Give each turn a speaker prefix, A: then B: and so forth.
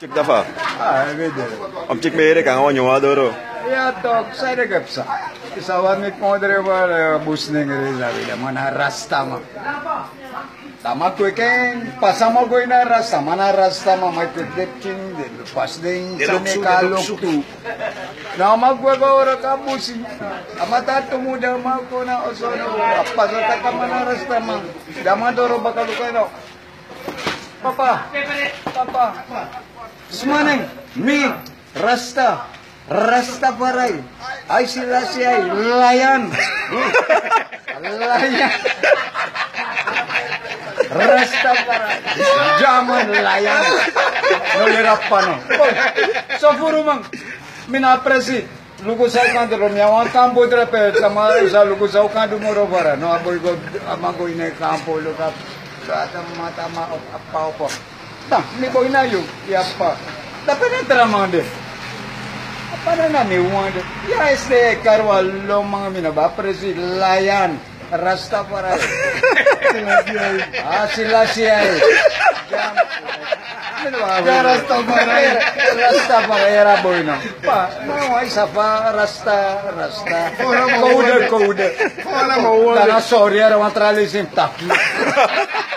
A: Cik dafa.
B: Vede.
A: Am cik mere kang awan nyawa doro.
B: Ya tok saya gapsa. Kisawar mit modere war busne ngere zabi da mana rasta ma. Tama ko ken pasama ko ina rasta mana rasta ma mai tetkin de pas de insane kalok tu. Nama ko ora kabusi. Amata tumuda ma ko na osono apa sa ka mana rasta ma. Dama doro bakal ko no. Papa. Semaneng, mi, rasta, Rastafari, ay sila siya, layan, layan, Rastafari, jaman layan, nolirap pa no. So puro mang, minapresi, lukusaw ka doon, yawan kampo drepe, sama sa lukusaw ka dumuro para, no, aboy ko, amagoy na kampo, lukap, sa tama, apaw po. Nah, ni boy na yun, yapa. Tapi na tramande. Apa na ni wande? Ya este karwalo mga minaba presi layan Rastafari. Sila siya. Rastafari era boy no. Pa, no ay sapa rasta. Kode. Ora mo. Dana sorry era matralisim taki.